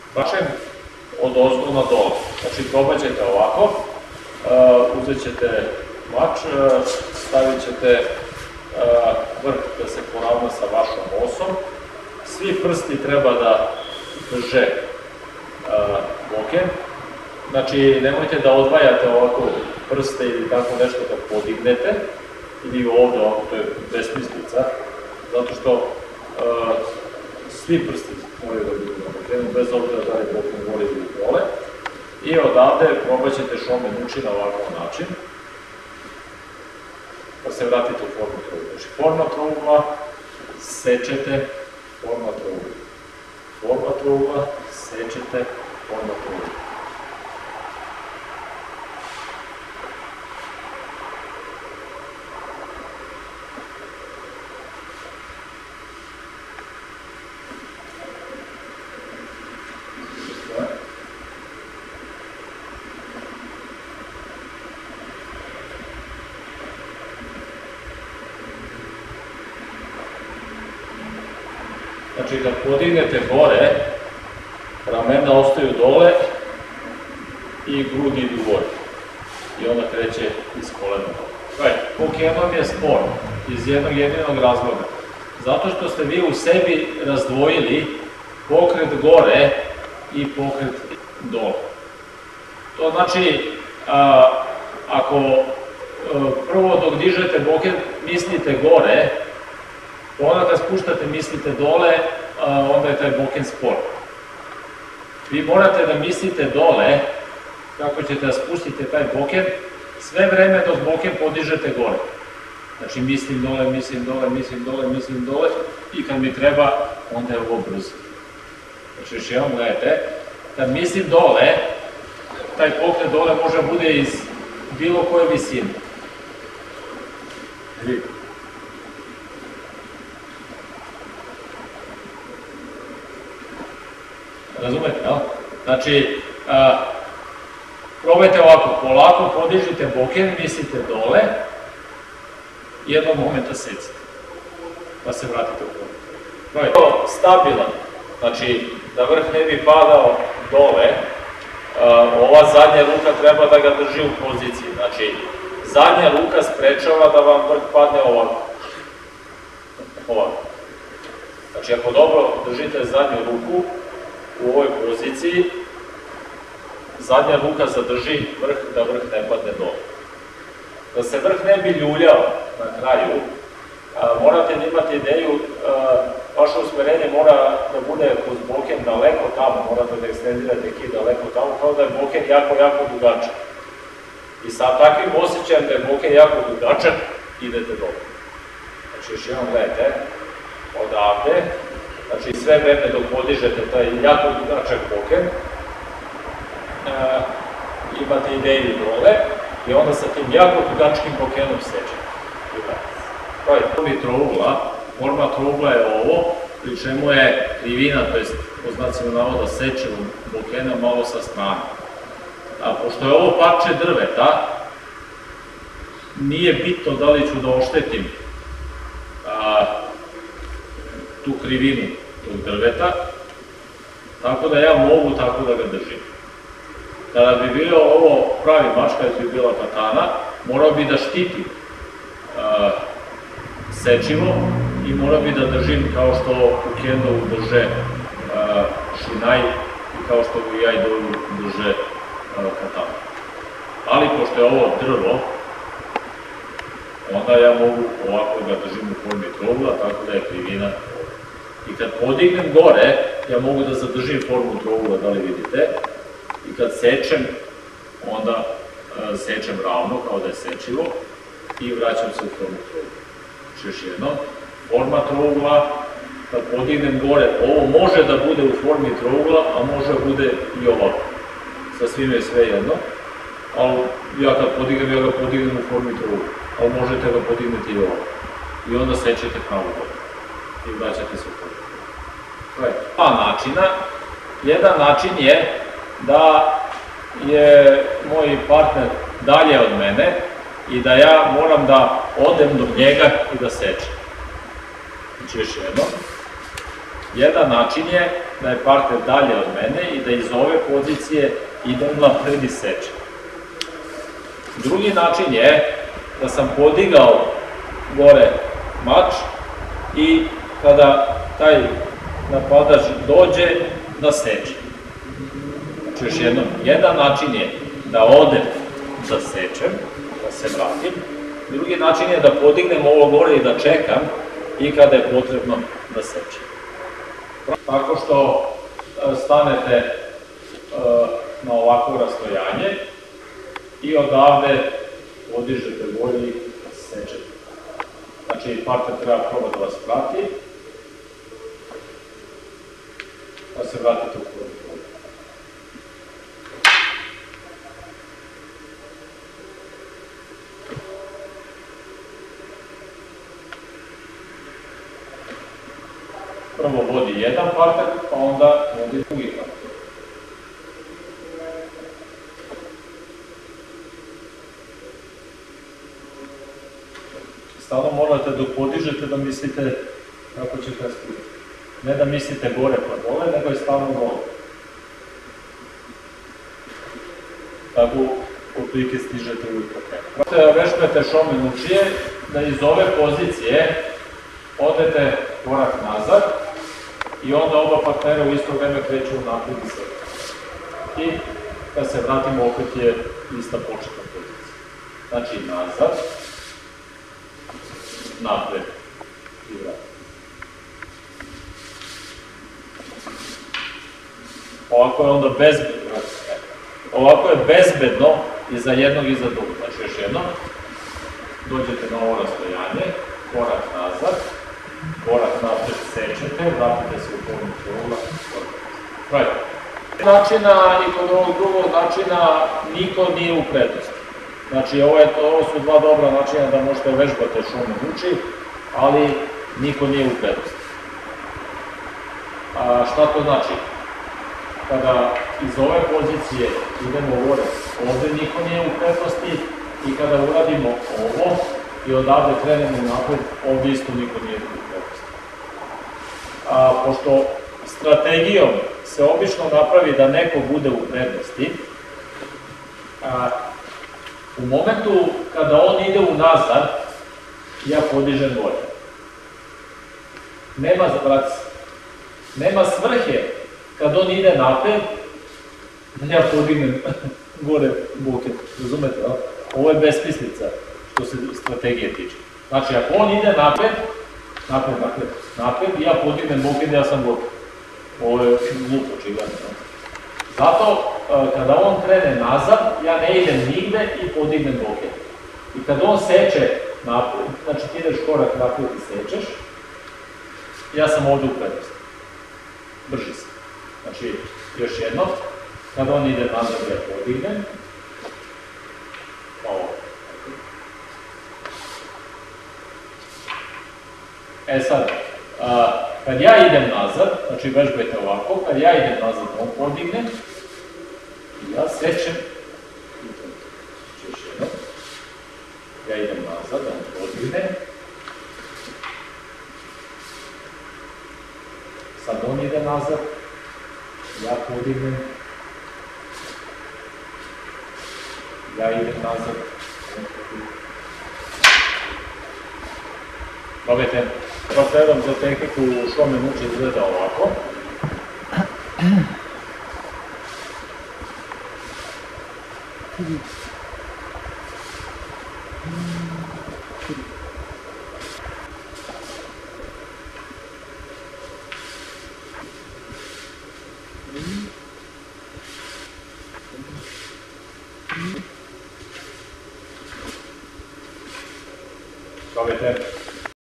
Mačem od ozgo na dole. Znači probat ćete ovako, uzet ćete mač, stavit ćete vrh da se poravna sa vašom osom. Svi prsti treba da drže boken. Znači nemojte da odvajate ovako prste ili tako nešto da podignete, ili ovde, ovako, to je besmislica, zato što svi prsti moraju da budu na bokenu, bez obzira da je boken gore ili dole. I odavde probat ćete šomen uči na ovakav način, pa se vratite u formu trougla. Znači forma trougla, sečete, forma trougla. Forma trougla, sečete, forma trougla. Znači, kad podignete gore, ramena ostaju dole i grudi idu gore. I onda kreće iz kolena. Bokenom je spor iz jednog jedinog razloga. Zato što ste vi u sebi razdvojili pokret gore i pokret dole. To znači, ako prvo dok dižete boken mislite gore, onda kad spuštate mislite dole, onda je taj boken spor. Vi morate da mislite dole, kako ćete da spustite taj boken, sve vreme dok boken podižete gore. Znači mislim dole, mislim dole, mislim dole, mislim dole i kad mi treba, onda je ovo brzo. Znači još jednom gledajte, kad mislim dole, taj pokret dole može bude iz bilo koje visine. Razumete, jel? Znači, probajte ovako, polako podižite boken, mislite dole, jednog momenta secite, pa se vratite u formu. Probajte. Stabilan, znači da vrh ne bi padao dole, ova zadnja ruka treba da ga drži u poziciji, znači zadnja ruka sprečava da vam vrh padne ovako. Ovako. Znači ako dobro držite zadnju ruku, u ovoj poziciji, zadnja ruka zadrži vrh, da vrh ne padne dole. Da se vrh ne bi ljuljao na kraju, morate imati ideju, vaše usmerenje mora da bude kroz boken daleko tamo, morate da ekstendirate kij daleko tamo, kao da je boken jako, jako dugačak. I sa takvim osjećajem da je boken jako dugačak, idete dole. Znači još jednom gledajte, odavde, znači sve vreme dok podižete taj jako dugačak boken, imate ideju dole i onda sa tim jako dugačkim bokenom sečete. Forma trougla je ovo, pri čemu je krivina, to je po znacima navoda sečenog bokena malo sa strane. A pošto je ovo parče drveta, nije bitno da li ću da oštetim tu krivinu tog drveta, tako da ja mogu tako da ga držim. Kada bi bilo ovo pravi mač, kada bi bila katana, morao bi da štitim sečivo i morao bi da držim kao što u kendovu drže šinaj i kao što u jajdovu drže katana. Ali pošto je ovo drvo, onda ja mogu ovako da držim u formi trougla, tako da je krivina. I kad podignem gore, ja mogu da zadržim formu trougla, da li vidite, i kad sečem, onda sečem ravno, kao da je sečivo, i vraćam se u formu trougla. Znači još jednom, forma trougla, kad podignem gore, ovo može da bude u formi trougla, a može da bude i ovako. Sa svime je sve jedno, ali ja kad podignem, ja ga podignem u formi trougla, ali možete ga podigneti i ovako. I onda sečete pravo gore i vraćate se u formu. Dva načina. Jedan način je da je moj partner dalje od mene i da ja moram da odem do njega i da sečem. Znači još jedno. Jedan način je da je partner dalje od mene i da iz ove pozicije idem napred i sečem. Drugi način je da sam podigao gore mač i kada taj napadač dođe da seče. Znači još jednom, jedan način je da odem da sečem, da se vratim. Drugi način je da podignem ovo gore i da čekam i kada je potrebno da sečem. Tako što stanete na ovakvo rastojanje i odavde podižete gore i sečete. Znači partner treba probati da vas prati, pa se vratite u koru. Prvo vodi jedan partner, pa onda vodi drugi partner. Stalno morate dok podižete da mislite kako ćete stići. Ne da mislite gore pa dole, nego je stalno dole. Tako otprilike stižete uvijek po krenu. Vežbate Shomen Uchi da iz ove pozicije odete korak nazad i onda oba partnera u isto vreme kreću napred i sad. I kad se vratimo opet je ista početna pozicija. Znači nazad, napred i vratimo. Ovako je onda bezbedno. Ovako je bezbedno i za jednog i za drugog. Znači još jednom, dođete na ovo rastojanje, korak nazad, korak napred sečete, vratite se u formu kruga, korak nazad. Načina i kod ovog drugog načina niko nije u prednosti. Znači ovo su dva dobra načina da možete vežbati Shomen Uchi, ali niko nije u prednosti. Šta to znači? Kada iz ove pozicije idemo gore, ovde niko nije u prednosti i kada uradimo ovo i odavde krenemo napred, ovde isto niko nije u prednosti. Pošto strategijom se obično napravi da neko bude u prednosti, u momentu kada on ide unazad, ja podižem gore. Nema svrhe kad on ide napred, da ja podignem gore buket. Razumete, ovo je besmislica što se strategije tiče. Znači, ako on ide napred, i ja podignem buket, ja sam gotov. Ovo je glupo očigledno. Zato, kada on krene nazad, ja ne idem nigde i podignem buket. I kada on seče napred, znači ti ideš korak napred i sečeš, ja sam ovde u prednosti. Brži se. Znači, još jedno, kada on ide nazad, ja podignem. Ovo. Sad, kad ja idem nazad, znači vežbajte ovako, kad ja idem nazad, on podigne, i ja sečem, još jedno, ja idem nazad, on podigne, sad on ide nazad, ja podignem, ja idem nazad, on podignem. Probajte, partnerom za tehniku Shomen Uchi izgleda ovako. Probajte.